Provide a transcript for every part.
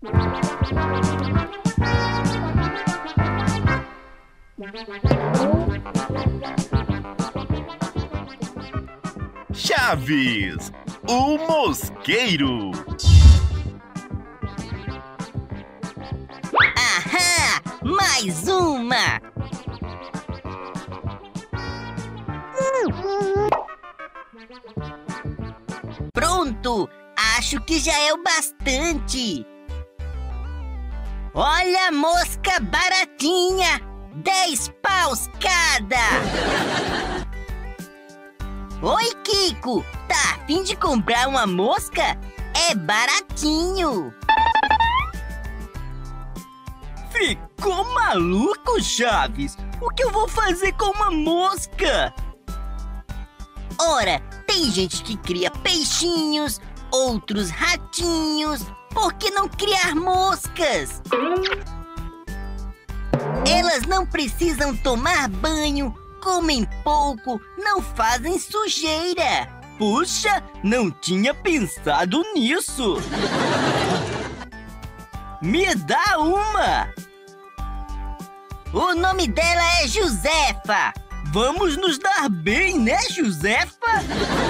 Chaves, o mosqueiro. Ahá! Mais uma! Pronto! Acho que já é o bastante! Olha a mosca baratinha! 10 paus cada! Oi, Kiko! Tá a fim de comprar uma mosca? É baratinho! Ficou maluco, Chaves? O que eu vou fazer com uma mosca? Ora, tem gente que cria peixinhos, outros ratinhos. Por que não criar moscas? Elas não precisam tomar banho, comem pouco, não fazem sujeira. Puxa, não tinha pensado nisso. Me dá uma! O nome dela é Josefa. Vamos nos dar bem, né, Josefa?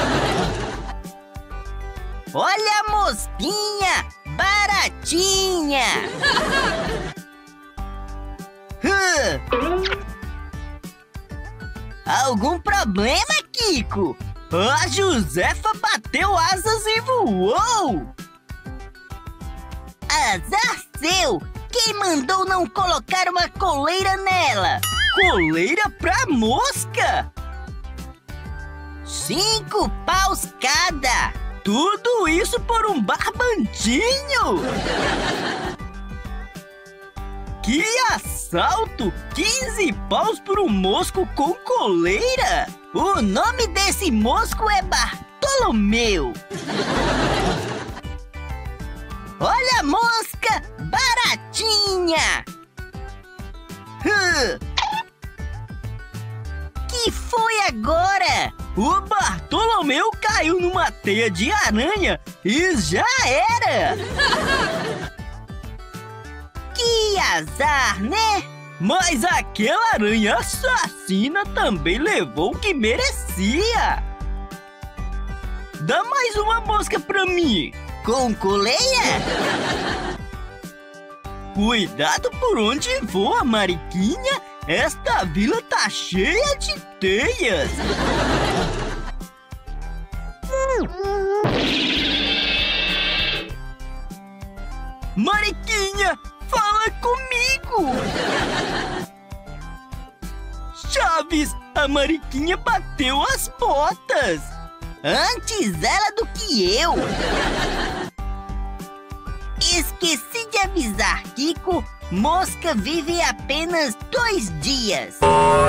Olha a mosquinha, baratinha. Algum problema, Kiko? A Josefa bateu asas e voou! Azar seu! Quem mandou não colocar uma coleira nela? Coleira pra mosca? 5 paus cada! Tudo isso por um barbantinho? Que assalto! 15 paus por um mosco com coleira? O nome desse mosco é Bartolomeu! Olha a mosca baratinha! Que foi agora? O Bartolomeu caiu numa teia de aranha e já era! Que azar, né? Mas aquela aranha assassina também levou o que merecia! Dá mais uma mosca pra mim! Com coleira? Cuidado por onde voa, Mariquinha! Esta vila tá cheia de teias! Mariquinha, fala comigo! Chaves, a Mariquinha bateu as botas! Antes ela do que eu! Esqueci de avisar, Kiko. Mosca vive apenas 2 dias.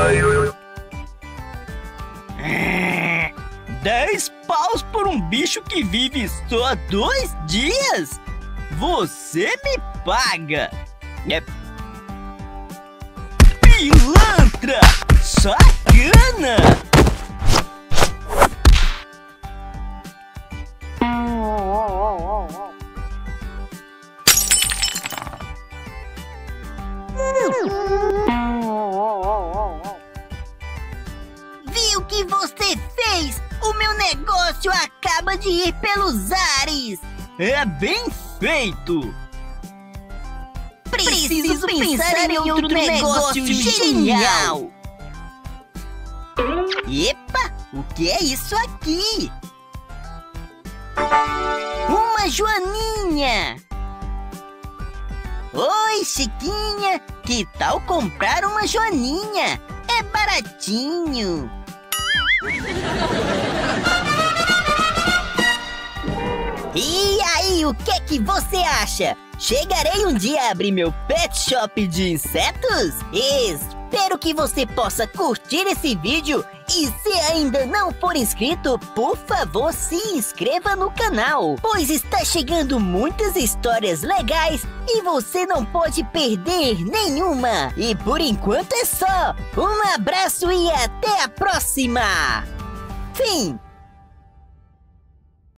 10 paus por um bicho que vive só 2 dias? Você me paga! É pilantra! Sacana! Viu o que você fez? O meu negócio acaba de ir pelos ares! É bem feito! Preciso pensar em outro negócio genial! Epa! O que é isso aqui? Uma joaninha! Oi, Chiquinha! Que tal comprar uma joaninha? É baratinho! E aí, o que é que você acha? Chegarei um dia a abrir meu pet shop de insetos? Espero que você possa curtir esse vídeo e se ainda não for inscrito, por favor se inscreva no canal, pois está chegando muitas histórias legais e você não pode perder nenhuma. E por enquanto é só. Um abraço e até a próxima! Fim!